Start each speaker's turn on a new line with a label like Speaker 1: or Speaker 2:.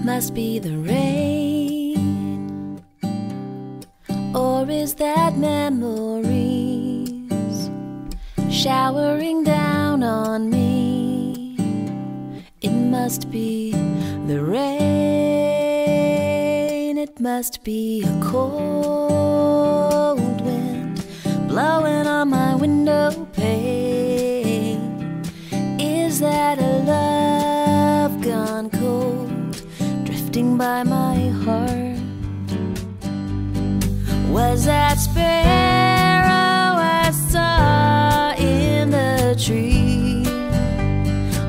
Speaker 1: must be the rain, or is that memories showering down on me? It must be the rain, it must be a cold wind blowing on my window pane. Is that a love gone cold drifting by my heart? Was that space